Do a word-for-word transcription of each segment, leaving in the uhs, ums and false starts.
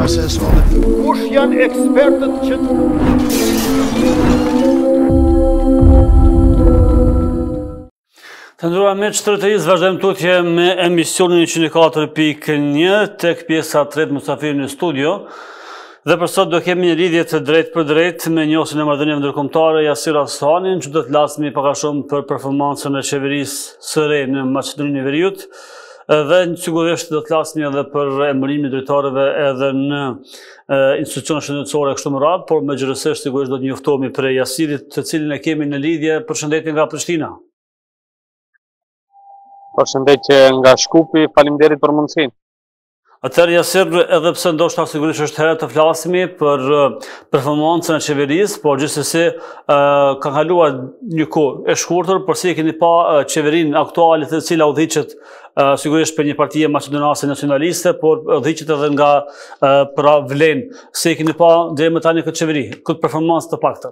Kush janë ekspertët që Të nderuar miq të Tërëtërisë, vazhdojmë tutje me emisionin njëqind e katër pikë një tek pjesa e tretë mysafir në studio. Dhe për sot do kemi një lidhje të drejtë për drejtë me njohësin e marrëdhënieve ndërkombëtare Jasir Asllanin, që do të flasim pak a shumë për performancën e qeverisë së re në Maqedoninë e Veriut. Dhe sigurisht do të flasim edhe për emërimin e drejtorëve edhe në institucione shëndetësore kështu me radhë, por megjithësisht sigurisht do të njoftohemi për Jasirit, të cilin e kemi në lidhje. Përshëndetje nga Prishtina. Përshëndetje nga Shkupi, faleminderit për mundësinë. Atëherë Jasir, edhe pse ndoshta sigurisht është herë të flasimi për performancën e qeverisë, por gjithsesi ka kaluar një kohë e shkurtër, por si e keni pa qeverinë aktuale, e cila udhëhiqet sigurisht për një parti maqedonase nacionaliste, por udhëhiqet edhe nga pra vlen. Si e keni pa deri më tani këtë qeveri, këtë performancë të paktën?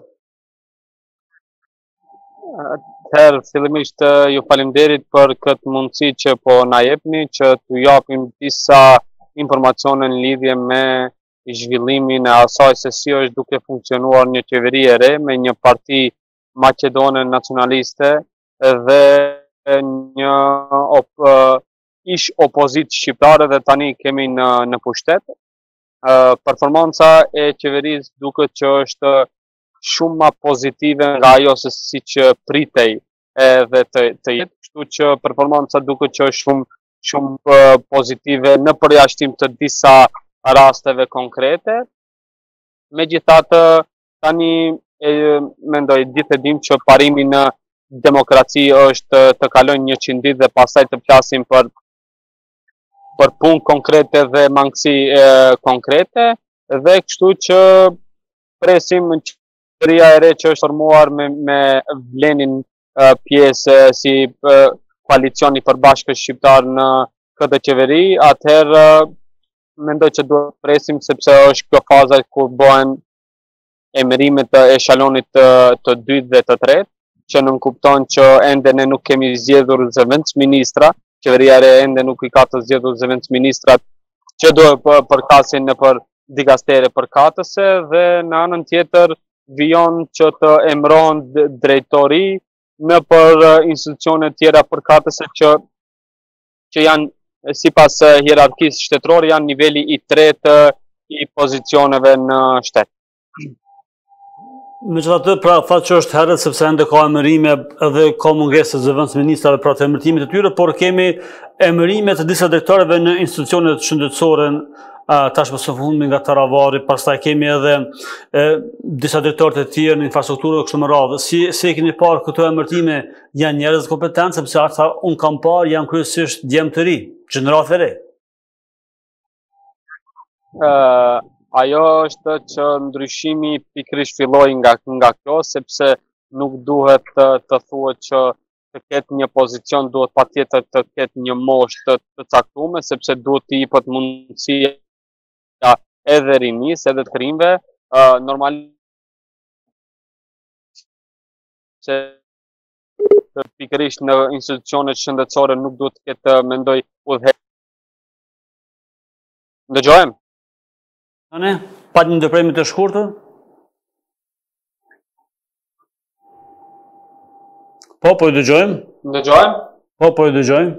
Atëherë, fillimisht ju faleminderit për këtë mundësi që po na jepni, që t'ju japim disa informacione në lidhje me zhvillimin e asaj se si është duke funksionuar një qeveri e re me një parti maqedone nacionaliste dhe një op, ish opozit shqiptare dhe tani kemi në, në pushtet. Performanca e qeverisë duket që është shumë ma pozitive nga ajo se si që pritej edhe të, të jetë, kështu që performanca duket që është shumë, shumë pozitive në përjashtim të disa rasteve konkrete. Megjithatë, tani e, mendoj ditë e dim që parimi në demokraci është të kalojnë një ditë dhe pastaj të flasim për për punë konkrete dhe mangësi e, konkrete, dhe kështu që presim në qeveria e re që është formuar me, me vlenin uh, pjesë uh, si uh, koalicioni përbashkët shqiptar në këtë qeveri, atëherë uh, mendoj që duhet presim sepse është kjo faza kur bëhen emërimet të eshalonit të, të dytë dhe të tretë, që nënkupton që ende ne nuk kemi zgjedhur zëvendës ministra, qeveria e re ende nuk i ka të zgjedhur zëvendës ministrat që do përkasin në për dikastere përkatëse, dhe në anën tjetër vijon që të emërohen drejtori në për institucione tjera përkatëse që, që janë sipas hierarkisë shtetërore janë niveli i tretë i pozicioneve në shtet. Megjithatë, pra fat që është herët sepse ende ka emërime edhe ka mungesë zëvendës ministrave pra të emërtimit të tyre, por kemi emërime të disa drejtorëve në institucionet shëndetësore tash më së fundmi nga Taravari, pastaj kemi edhe e, disa drejtorë të tjerë në infrastrukturë kështu me radhë. Si si e keni parë këto emërtime, janë njerëz të kompetentë, sepse ata unë kam parë janë kryesisht djemë të ri, gjenerat të re. Uh, ajo është që ndryshimi pikërisht filloi nga nga kjo, sepse nuk duhet të, të thuhet që të ketë një pozicion, duhet patjetër të ketë një moshë të, të caktuar, sepse duhet të jepet mundësia edhe rinis, edhe të rinjve, uh, normalisht që pikërisht në institucionet shëndetësore nuk duhet të ketë, mendoj, udhëheqje. Ndëgjojmë? Ne, pat një ndërprerje të shkurtër? Po, po i dëgjojmë? Ndëgjojmë? Po, po i dëgjojmë.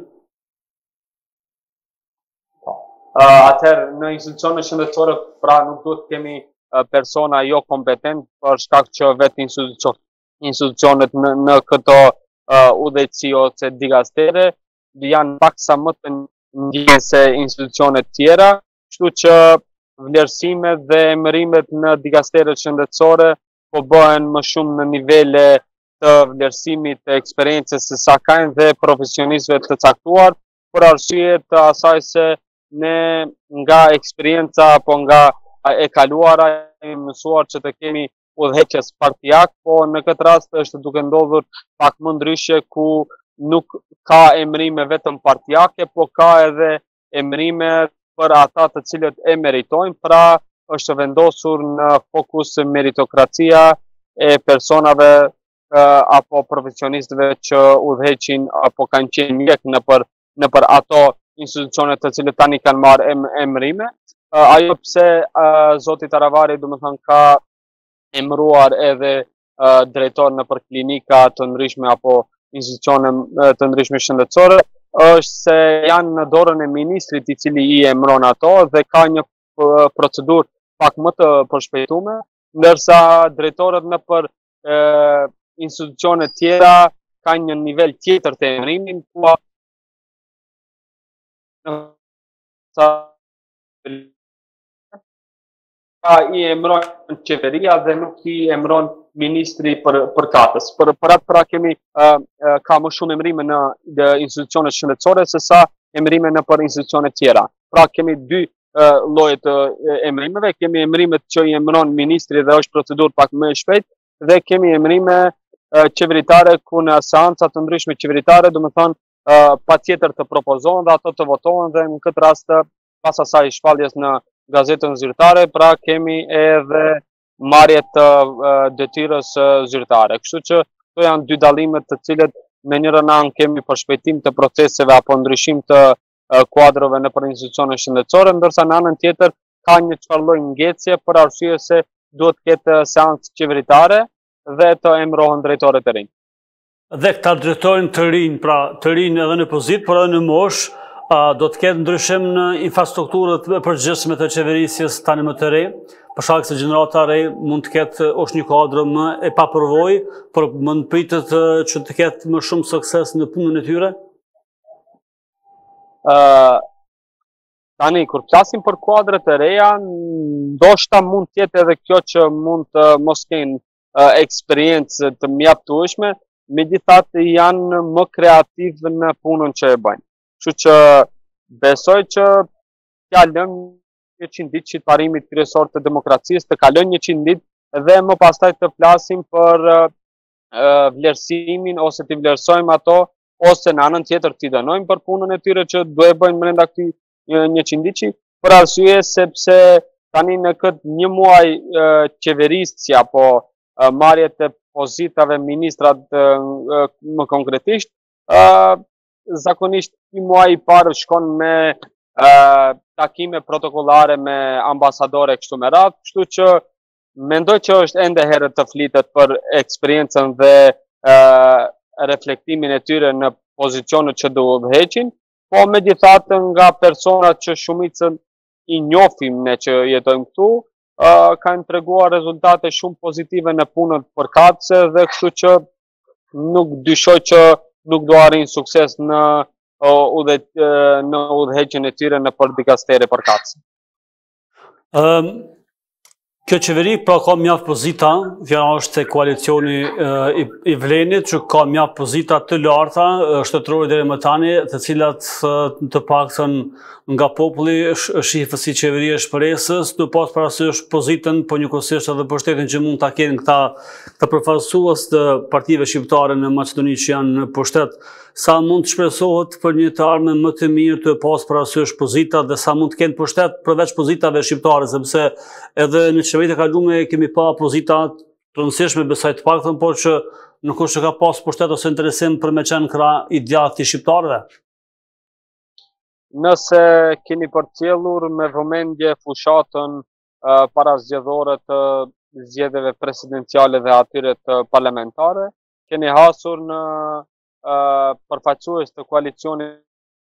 Uh, atëherë në institucione shëndetësore pra nuk duhet të kemi uh, persona jo kompetent për shkak që vetë institucion, institucionet në, në këto uh, udhëheqësi ose dikastere janë paksa më të ndjenjë se institucionet tjera, kështu që vlerësimet dhe emërimet në dikasteret shëndetësore po bëhen më shumë në nivele të vlerësimit të eksperiencës së sa kanë dhe profesionistëve të caktuar, për arsye të asaj se ne nga eksperienca apo nga e kaluara e mësuar që të kemi udhëheqës partijak, po në këtë rast është duke ndodhur pak më ndryshe ku nuk ka emërime vetëm partijake, po ka edhe emërime për ata të cilët e meritojnë, pra është vendosur në fokus meritokracia e personave uh, apo profesionistëve që udhëheqin apo kanë qenë mjek në për, në për ato institucionet të cilët tani kanë marrë em, emërime. ajo pse zoti Taravari domethënë ka emëruar edhe drejtor në për klinika të ndryshme apo institucione të ndryshme shëndetësore, është se janë në dorën e ministrit i cili i emëron ato dhe ka një procedurë pak më të përshpejtuar, ndërsa drejtorët në për institucione tjera kanë një nivel tjetër të emërimin, ku i emëron qeveria dhe nuk i emëron ministri për përkatës. Për për atë pra kemi ka më shumë emërime në institucione shëndetësore se sa emërime në për institucione tjera. Pra kemi dy lloje të emërimeve, kemi emërimet që i emëron ministri dhe është procedurë pak më e shpejtë, dhe kemi emërime qeveritare ku në seanca të ndryshme qeveritare, domethënë patjetër të propozohen dhe ato të votohen dhe në këtë rast pas asaj shpalljes në gazetën zyrtare, pra kemi edhe marrjet të detyrës zyrtare. Kështu që to janë dy dallimet të cilët me njërën anë kemi përshpejtim të proceseve apo ndryshim të kuadrove në për institucione shëndetësore, ndërsa në anën tjetër ka një çfarë lloj ngjecje për arsye se duhet të ketë seancë qeveritare dhe të emërohen drejtorë të rinj. Dhe këta drejtorë të rinj, pra të rinj edhe në pozitë, por edhe në moshë, do të ketë ndryshim në infrastrukturët përgjithshme të qeverisjes tani më të re, për shkak se gjenerata re mund të ketë është një kuadër më e papërvojë, por mund pritet që të ketë më shumë sukses në punën e tyre? Uh, tani, kur flasim për kuadrat e reja, ndoshta mund të jetë edhe kjo që mund të mos kenë uh, eksperiencë të mjaftueshme, megjithatë janë më kreativë në punën që e bëjnë. Kështu që besoj që t'ja lëmë njëqind ditë qytetarimit kryesor të demokracisë, të kalojnë njëqind ditë dhe më pastaj të flasim për uh, vlerësimin ose të vlerësojmë ato, ose në anën tjetër t'i dënojmë për punën e tyre që do e bëjnë brenda këtij njëqind ditë, për arsye sepse tani në këtë një muaj uh, qeverisë apo uh, marrjet e pozitave ministrat uh, më konkretisht, uh, zakonisht një muaj i parë shkon me uh, takime protokollare me ambasadore kështu me radhë, kështu që mendoj që është ende herët të flitet për eksperiencën dhe uh, reflektimin e tyre në pozicionet që do udhëheqin, po megjithatë nga personat që shumicën i njohim ne që jetojmë këtu, uh, kanë treguar rezultate shumë pozitive në punën përkatëse dhe kështu që nuk dyshoj që nuk do arrijnë sukses në udhë në udhëheqjen e tyre në për dikastere përkatëse. Um... Kjo qeveri pra ka mjaft pozita, fjala është e koalicioni i, i Vlenit, që ka mjaft pozita të larta, shtetërore deri më tani, të cilat të paktën nga populli shifës si qeveri e shpresës, në pas parasysh pozitën, po njëkohësisht edhe pushtetin që mund ta kenë këta të përfaqësues të partive shqiptare në Maqedoni që janë në pushtet, sa mund të shpresohet për një të ardhme më të mirë të pas parasysh pozita dhe sa mund të kenë pushtet përveç pozitave shqiptare, sepse edhe në qeveritë e kaluara kemi pa pozita të rëndësishme besoj të paktën, por që nuk është që ka pas pushtet ose interesim për me qenë krah i djathtë i shqiptarëve. Nëse keni përcjellur me vëmendje fushatën uh, parazgjedhore të zgjedhjeve presidenciale dhe atyre të parlamentare, keni hasur në uh, përfaqësues të koalicionit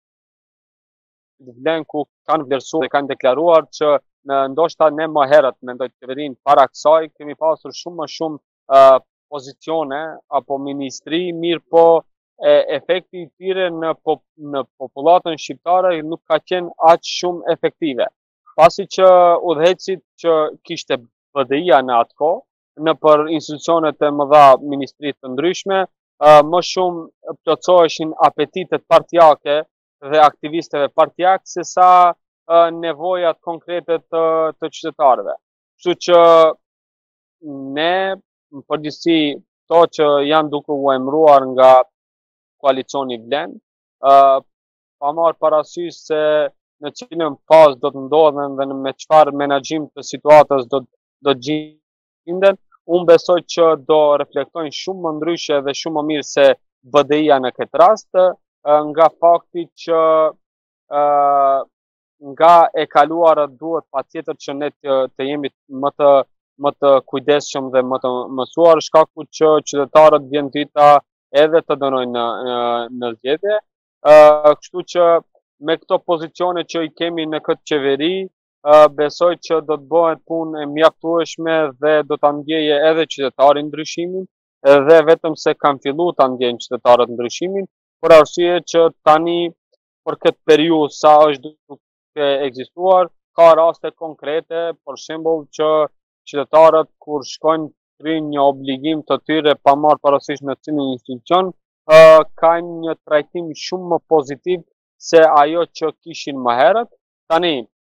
Vlen ku kanë vlerësuar dhe kanë deklaruar që në ndoshta ne më herët mendoj të qeverinë para kësaj kemi pasur shumë më shumë uh, pozicione apo ministri, mirë po e, efekti i tyre në, pop, në popullatën shqiptare nuk ka qenë aq shumë efektive. Pasi që udhëheqësit që kishte B D I-a në atë kohë, në për institucionet e mëdha ministrit të ndryshme, uh, më shumë plotësoheshin apetitet partijake dhe aktivistëve partijak se sa uh, nevojat konkrete të, të qytetarëve. Kështu që ne, në përgjithësi, to që janë duke u emëruar nga koalicioni Vlen, uh, pa marrë parasysh se në cilën fazë do të ndodhen dhe në me çfarë menaxhim të situatës do, do të gjenden, unë besoj që do reflektojnë shumë më ndryshe dhe shumë më mirë se B D I-a në këtë rast, nga fakti që uh, nga e kaluara duhet patjetër që ne të, të jemi më të më të kujdesshëm dhe më të mësuar, shkaku që qytetarët vjen dita edhe të dënojnë në, në, në zgjedhje. Uh, kështu që me këto pozicione që i kemi në këtë qeveri, uh, besoj që do të bëhet punë e mjaftueshme dhe do ta ndjeje edhe qytetarin ndryshimin, dhe vetëm se kanë filluar ta ndjejnë qytetarët ndryshimin, për arsye që tani për këtë periudhë sa është duke ekzistuar, ka raste konkrete, për shembull që qytetarët kur shkojnë kryejnë një obligim të tyre pa marrë parasysh në cilin institucion, uh, kanë një trajtim shumë më pozitiv se ajo që kishin më herët. Tani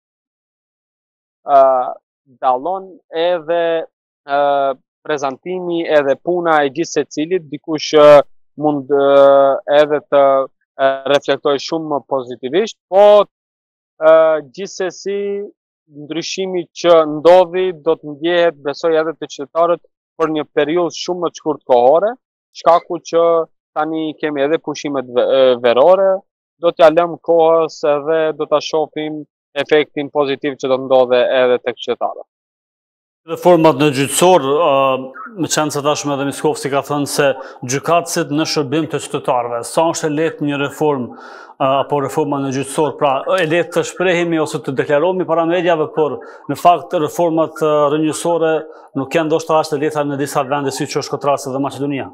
uh, dallon edhe uh, prezantimi edhe puna e gjithë secilit, dikush uh, mund uh, edhe të uh, reflektoj shumë më pozitivisht, po uh, gjithsesi ndryshimi që ndodhi do të ndjehet, besoj edhe të qytetarët për një periudhë shumë më të shkurtë kohore, shkaku që tani kemi edhe pushimet verore, do t'ja lëm kohës edhe do ta shohim efektin pozitiv që do të ndodhe edhe tek qytetarët. Reformat në gjyqësor, me qenë se tashmë edhe Miskovci ka thënë se gjykatësit në shërbim të qytetarëve, sa është e lehtë një reformë apo reforma në gjyqësor, pra e lehtë të shprehemi ose të deklarohemi para mediave, por në fakt reformat rrënjësore nuk janë ndoshta as të lehta në disa vende siç është këtë rast edhe Maqedonia.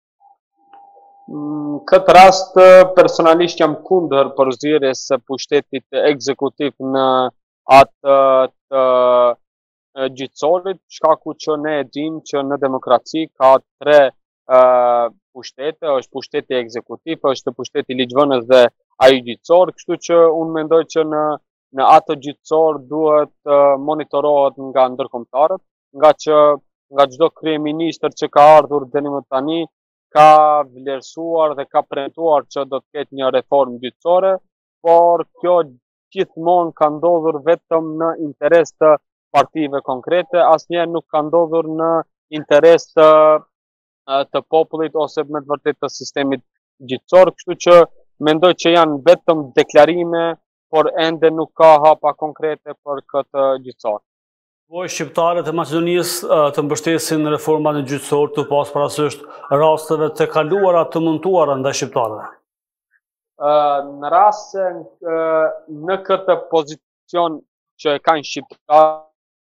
Në këtë rast personalisht jam kundër përzierjes së pushtetit ekzekutiv në atë të gjyqësorit, shkaku që ne e dim që në demokraci ka tre uh, pushtete, është pushteti ekzekutiv, është pushteti ligjvënës dhe ai gjyqësor, kështu që unë mendoj që në, në atë gjyqësor duhet uh, monitorohet nga ndërkombëtarët, nga që nga çdo kryeministër që ka ardhur deri më tani ka vlerësuar dhe ka premtuar që do të ketë një reformë gjyqësore, por kjo gjithmonë ka ndodhur vetëm në interes të partive konkrete, asnjëherë nuk ka ndodhur në interes të, të popullit ose me të vërtetë të sistemit gjyqësor, kështu që mendoj që janë vetëm deklarime, por ende nuk ka hapa konkrete për këtë gjyqësor. Voi shqiptarët e Maqedonisë të mbështesin reformat në gjyqësor të pas parasysh rasteve të kaluara të montuara ndaj shqiptarëve. Në rast se në këtë pozicion që e kanë shqiptarët,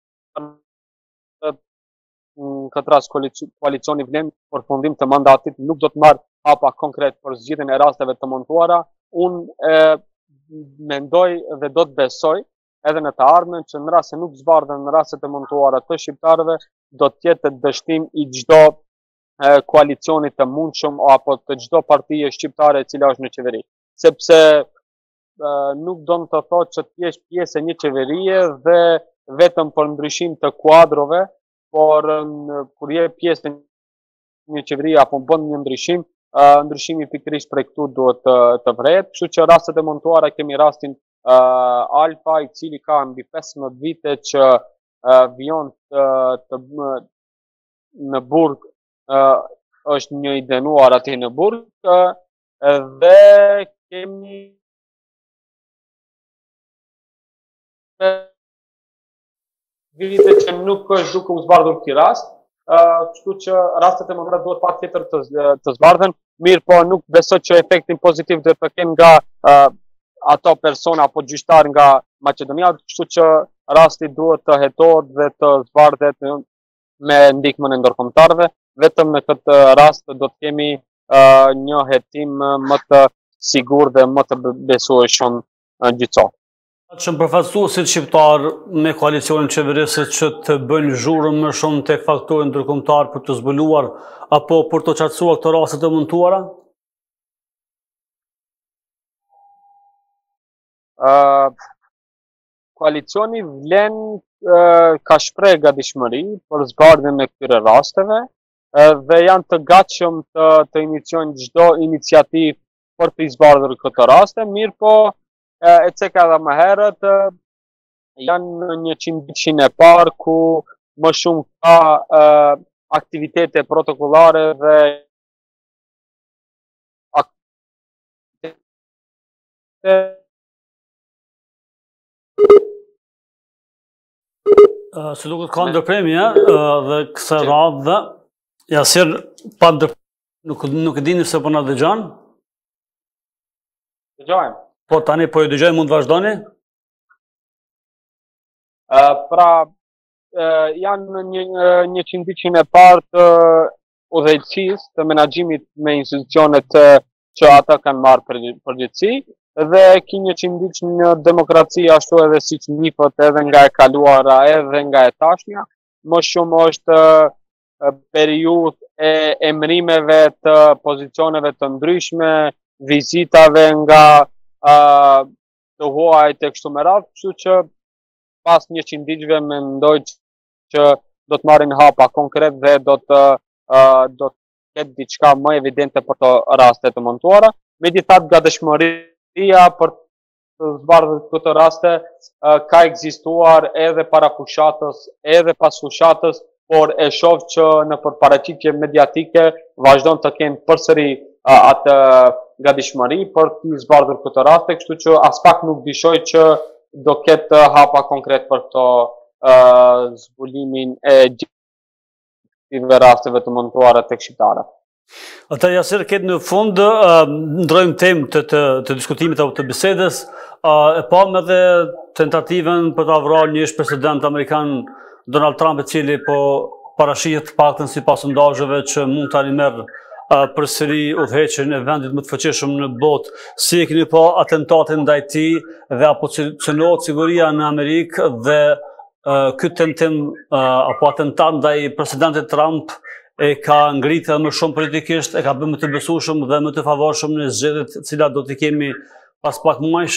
në këtë rast koalicioni vlen për fundim të mandatit nuk do të marrë hapa konkret për zgjidhjen e rasteve të montuara. Unë mendoj dhe do të besoj edhe në të ardhmen që në rast se nuk zbardhen në rastet e montuara të shqiptarëve, do të jetë dështim i çdo koalicionit të mundshëm apo të çdo partie shqiptare e cila është në qeveri. Sepse nuk do të thotë që të jesh pjesë e një qeverie dhe vetëm për ndryshim të kuadrove, por kur je pjesë e një qeverie apo bën një ndryshim, ndryshimi pikërisht prej këtu duhet të, të vret. Kështu që rastet e montuara kemi rastin uh, Alfa, i cili ka mbi pesëmbëdhjetë vite që uh, vijon të, të, në Burg, uh, është një i dënuar aty në Burg, uh, dhe kemi vite që nuk është duke u zbardhur këtij rast, kështu që rastet e montuara duhet patjetër të, të zbardhen, mirë po nuk besoj që efektin pozitiv do të kenë nga uh, ato persona apo gjyqtar nga Maqedonia, kështu që rasti duhet të hetohet dhe të zbardhet me ndihmën e ndërkombëtarëve. Vetëm në këtë rast do të kemi uh, një hetim më të sigurt dhe më të besueshëm uh, gjyqësor. Që më përfaqësuesit shqiptar me koalicionin qeverisë që të bëjnë zhurmë më shumë tek faktorët ndërkombëtar për të zbuluar apo për të qartësuar këto raste të montuara? Uh, koalicioni vlen uh, ka shpreh gatishmëri për zbardhjen e këtyre rasteve uh, dhe janë të gatshëm të, të iniciojnë çdo iniciativë për të zbardhur këto raste, mirë po e ceka edhe më herët, janë në një qind e parë ku më shumë ka uh, aktivitete protokollare dhe aktivitete Uh, se duket ka ndërpremje uh, dhe kësa radhë, Jasir, pa ndërpremje, nuk, nuk e dini se po na dëgjon. Dëgjojmë. Po tani po ju dëgjoj, mund të vazhdoni? Uh, pra, uh, janë një, një qindicin e parë të udhëheqësisë, të menaxhimit me institucionet uh, që ata kanë marrë për, përgjegjësi, dhe ki një qindiq në demokraci ashtu edhe si që njifët edhe nga e kaluara edhe nga e tashnja, më shumë është uh, periudhë e emërimeve të pozicioneve të ndryshme, vizitave nga uh, të huajt e kështu me radhë, kështu që pas një qindicve mendoj që do të marrin hapa konkret dhe do të uh, do të ketë diçka më evidente për të raste të montuara. Megjithatë, gatishmëria për të zbardhur këto raste uh, ka ekzistuar edhe para fushatës, edhe pas fushatës, por e shoh që në përparaqitje mediatike vazhdon të kenë përsëri uh, atë gatishmëri për të zbardhur këto raste, kështu që as pak nuk dishoj që do ketë hapa konkret për këto uh, zbulimin e gjithë rasteve të montuara tek shqiptarët. Ata Jasir, këtë në fund, uh, ndrojmë temë të, të, të diskutimit apo të bisedës, uh, e pam edhe tentativen për të avruar një ish president Amerikan Donald Trump, i cili po parashihet paktën sipas sondazheve që mund tani merr uh, përsëri udhëheqjen e vendit më të fuqishëm në botë. Si e keni po atentatin ndaj tij dhe apo cënohet siguria në Amerikë dhe uh, ky tentim uh, apo atentat ndaj presidentit Trump e ka ngritë më shumë politikisht, e ka bërë më të besueshëm dhe më të favorshëm në zgjedhjet të cilat do t'i kemi pas pak muajsh?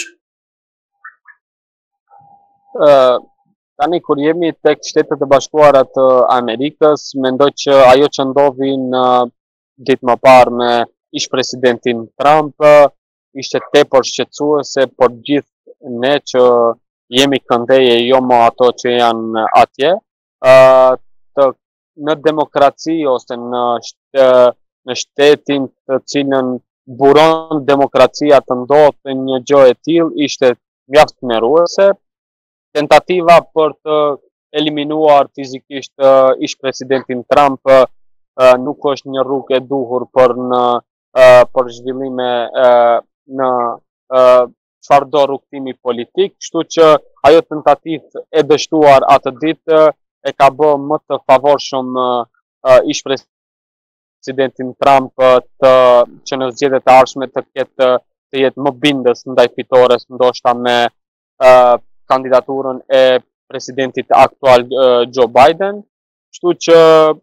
Uh, tani kur jemi tek Shtetet e Bashkuara të Amerikës, mendoj që ajo që ndodhi në ditë më parë me ish presidentin Trump ishte tepër shqetësuese për gjithë ne që jemi këndeje, jo më ato që janë atje. Uh, të në demokraci ose në, shte, në shtetin të cilën buron demokracia të ndodhte një gjë e tillë ishte mjaft tmerruese. Tentativa për të eliminuar fizikisht uh, ish presidentin Trump uh, nuk është një rrugë e duhur për në uh, për zhvillime uh, në uh, çfarëdo rrugtimi politik, kështu që ajo tentativë e dështuar atë ditë uh, e ka bë më të favorshëm uh, ish presidentin Trump uh, të, që në zgjedhjet e ardhshme të ketë të jetë më bindës ndaj fitores, ndoshta me uh, kandidaturën e presidentit aktual uh, Joe Biden. Kështu që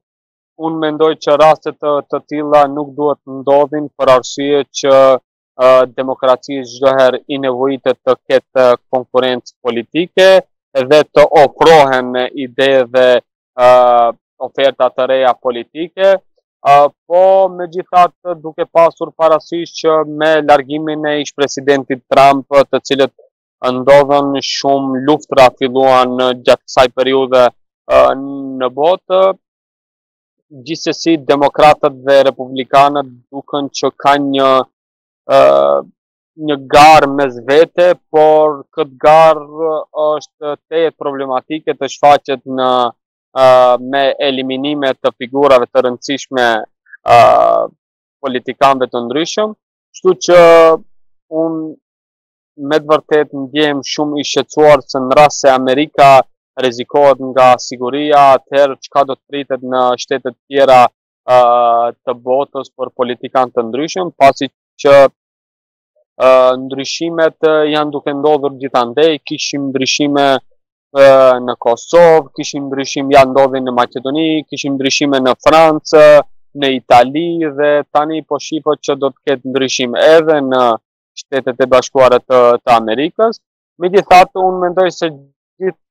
unë mendoj që raste të, të tilla nuk duhet të ndodhin për arsye që uh, demokracia çdo herë i nevojitet të ketë konkurrencë politike dhe të ofrohen ide dhe uh, oferta të reja politike, uh, po me gjithatë duke pasur parasysh që me largimin e ish presidentit Trump, të cilët ndodhen shumë luftra filluan gjatë kësaj periudhe uh, në botë, gjithsesi demokratët dhe republikanët duken që kanë një uh, një garë mes vete, por këtë garë është tejet problematike të shfaqet në, uh, me eliminime të figurave të rëndësishme uh, politikanëve të ndryshëm, kështu që unë me të vërtet ndjem shumë i shqetësuar se në rast se Amerika rrezikohet nga siguria, atëherë çka do të pritet në shtetet tjera uh, të botës për politikanë të ndryshëm, pasi që Uh, ndryshimet uh, janë duke ndodhur gjithandej, kishim ndryshime uh, në Kosovë, kishim ndryshim janë ndodhin në Maqedoni, kishim ndryshime në Francë, në Itali dhe tani po shifot që do të ketë ndryshim edhe në Shtetet e Bashkuara të, të Amerikës. Megjithatë, unë mendoj se gjithë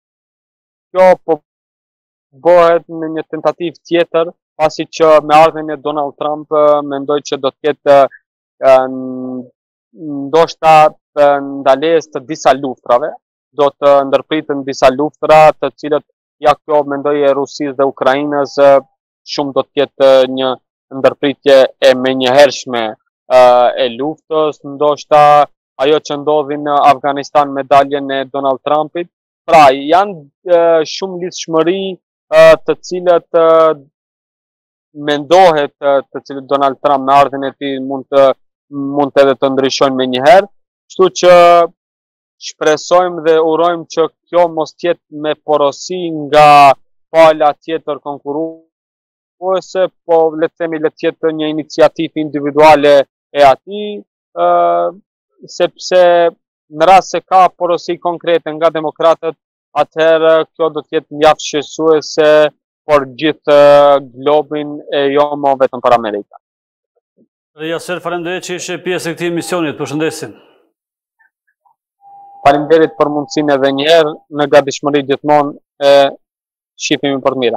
kjo po bëhet në një tentativë tjetër, pasi që me ardhmën e Donald Trump uh, mendoj që do të ketë uh, ndoshta të ndales të disa luftrave, do të ndërpritën disa luftra të cilët ja kjo mendoj e Rusisë dhe Ukrainës shumë do të ketë një ndërpritje e menjëhershme e luftës, ndoshta ajo që ndodhi në Afganistan me daljen e Donald Trumpit, Pra, janë uh, shumë lidhshmëri uh, të cilët uh, mendohet uh, të cilët Donald Trump me ardhin e tij mund të mund edhe të ndryshojnë me njëherë, kështu që shpresojmë dhe urojmë që kjo mos tjetë me porosi nga pala tjetër konkurruese, po le të themi le të jetë një iniciativë individuale e atij, uh, sepse në rast se ka porosi konkrete nga demokratët, atëherë kjo do të jetë mjaft shqetësuese për gjithë globin e jo më vetëm për Amerikën. Yasser, faleminderit që ishe pjesë e këtij emisionit. Përshëndesim. Faleminderit për mundësinë edhe një herë, në gatishmëri gjithmonë e shihemi për të mira.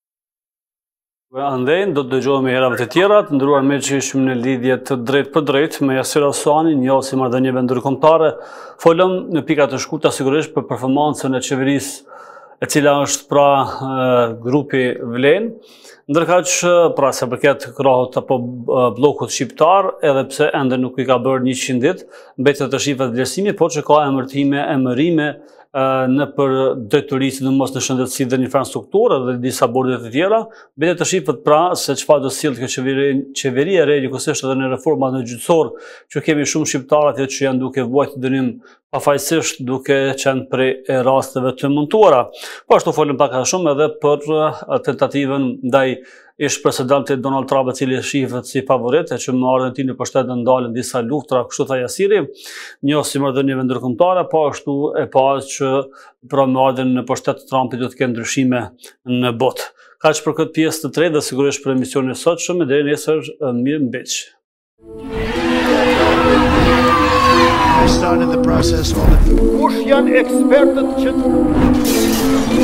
Andej, do të dëgjohemi herave të tjera, të ndëruar me që ishim në lidhje të drejt për drejt me Yasser Aswani, njohës i marrëdhënieve ndërkombëtare. Folëm në pika të shkurta sigurisht për performancën e qeverisë, e cila është pra grupi Vlen, ndërkaq pra se përket krahut apo bllokut shqiptar, edhe pse ende nuk i ka bërë njëqind ditë, mbetet të shifat vlerësimi, por që ka emërtime, emërime në për drejtori, sidomos në shëndetësi dhe në infrastrukturë dhe disa borde të tjera, mbetet të shifat pra se çfarë do sjellë kjo qeveri, qeveri e re, njëkohësisht edhe në reformat në gjyqësor, që kemi shumë shqiptarë atje që janë duke vuajtur dënim pafajësisht duke qenë prej rasteve të montuara. Po ashtu folëm pak a shumë edhe për tentativën ndaj ish presidentit Donald Trump, i cili shihet si favorit, e që më ardhen ti në pushtet në ndalën disa luftra, kështu tha Yassiri, njohës i marrëdhënieve ndërkombëtare, po ashtu e pa që pra më ardhen në pushtet të Trumpit do të kenë ndryshime në botë. Kaq për këtë pjesë të tretë dhe sigurisht për emisionin e sotshëm, deri nesër mirëmbëjtje. Kush janë ekspertët që